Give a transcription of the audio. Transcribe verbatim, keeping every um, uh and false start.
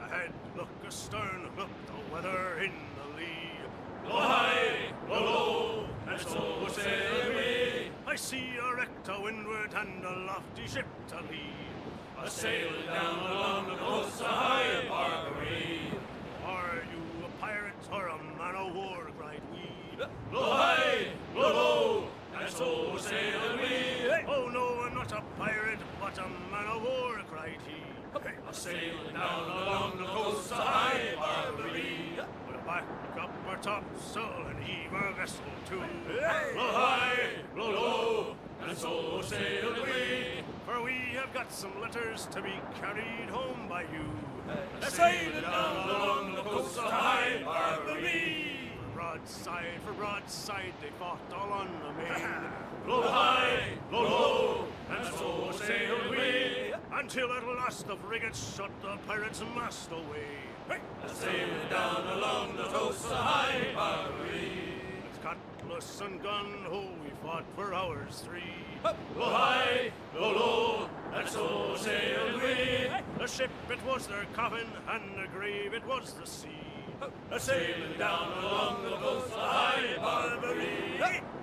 ahead, look astern, look the weather in the lee. Blow high, blow low, and so sail we. I see a wreck to windward and a lofty ship to lee. A sailing down along the coasts of High Barbary. Are you a pirate or a man o' war, cried we. Blow high, blow low, and so sail we. Oh no, I'm not a pirate, but a man o' war, cried he. A sailing down along the coasts of High Barbary. We'll back up our topsail and heave our vessel too. Blow high, blow low, and so sail we. For we have got some letters to be carried home by you. A sailing down along the coasts of High Barbary. Broadside for broadside they fought all on the main. Blow high, blow low, and so sail we. Until at last the frigate shot the pirates' mast away. A sailing down along the coasts of High Barbary. With cutlass and gun, oh, we fought for hours three. Blow high, blow low, and so sail we. The ship, it was their coffin, and the grave, it was the sea. A sailing down along the coast of High Barbary.